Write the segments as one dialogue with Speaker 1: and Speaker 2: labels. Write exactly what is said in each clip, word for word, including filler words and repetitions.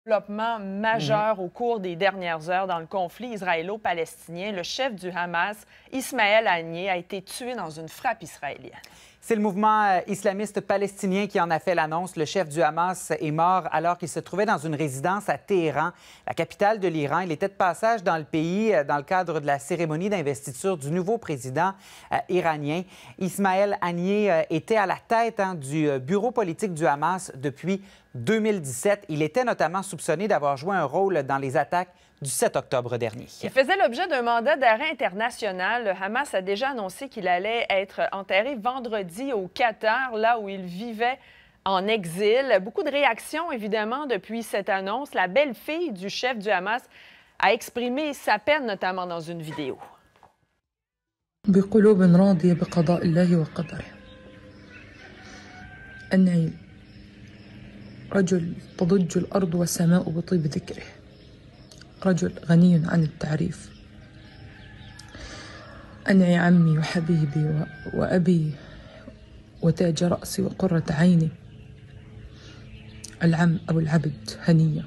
Speaker 1: Développement majeur au cours des dernières heures dans le conflit israélo-palestinien. Le chef du Hamas, Ismaël Haniyeh, a été tué dans une frappe israélienne.
Speaker 2: C'est le mouvement islamiste palestinien qui en a fait l'annonce. Le chef du Hamas est mort alors qu'il se trouvait dans une résidence à Téhéran, la capitale de l'Iran. Il était de passage dans le pays dans le cadre de la cérémonie d'investiture du nouveau président euh, iranien. Ismaël Haniyeh euh, était à la tête hein, du bureau politique du Hamas depuis deux mille dix-sept. Il était notamment soupçonné d'avoir joué un rôle dans les attaques du sept octobre dernier.
Speaker 1: Il faisait l'objet d'un mandat d'arrêt international. Le Hamas a déjà annoncé qu'il allait être enterré vendredi au Qatar, là où il vivait en exil. Beaucoup de réactions, évidemment, depuis cette annonce. La belle-fille du chef du Hamas a exprimé sa peine, notamment dans une vidéo.
Speaker 3: بقلوب راضية بقضاء الله وقدره. أنعي رجل تضج الأرض والسماء بطيب ذكره. رجل غني عن التعريف. أنعي عمي وحبيبي وأبي وتاج رأسي وقرة عيني العم أبو العبد هنية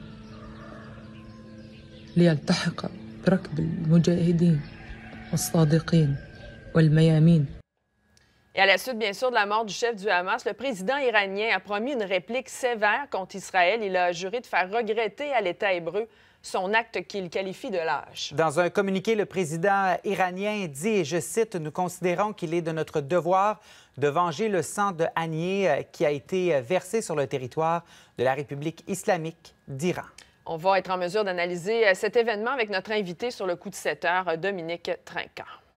Speaker 3: ليلتحق بركب المجاهدين والصادقين والميامين.
Speaker 1: Et à la suite, bien sûr, de la mort du chef du Hamas, le président iranien a promis une réplique sévère contre Israël. Il a juré de faire regretter à l'État hébreu son acte qu'il qualifie de lâche.
Speaker 2: Dans un communiqué, le président iranien dit, et je cite, « Nous considérons qu'il est de notre devoir de venger le sang de Haniyeh qui a été versé sur le territoire de la République islamique d'Iran. »
Speaker 1: On va être en mesure d'analyser cet événement avec notre invité sur le coup de sept heures, Dominique Trinquant.